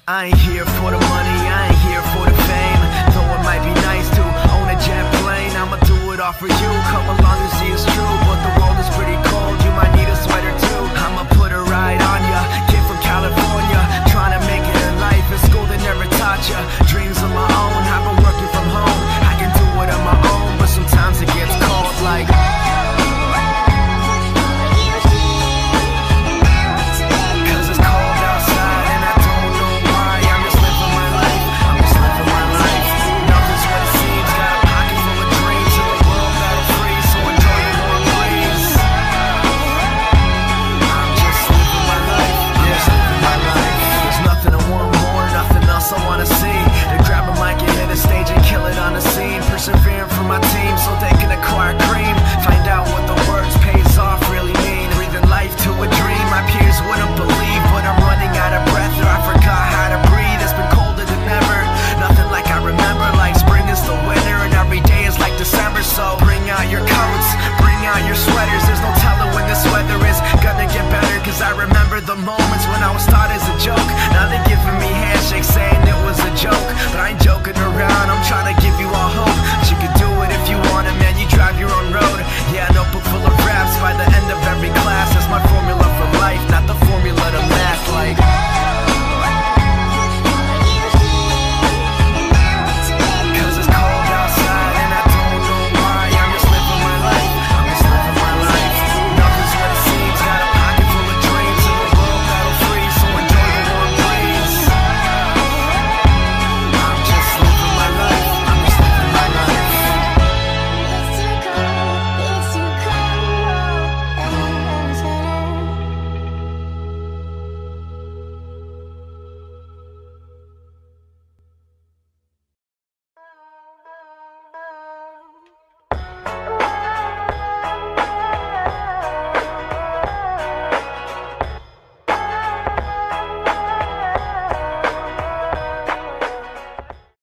I ain't here for the money, I ain't here for the fame. Though it might be nice to own a jet plane, I'ma do it all for you. Come along.